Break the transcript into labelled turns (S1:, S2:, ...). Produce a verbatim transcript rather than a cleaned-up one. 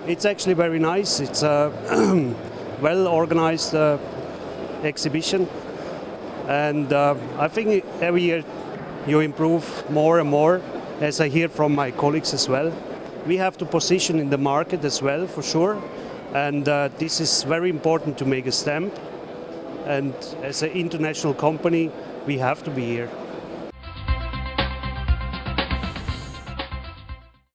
S1: It's actually very nice. It's a well-organized uh, exhibition, and uh, I think every year you improve more and more, as I hear from my colleagues as well. We have to position in the market as well, for sure, and uh, this is very important to make a stamp, and as an international company we have to be here.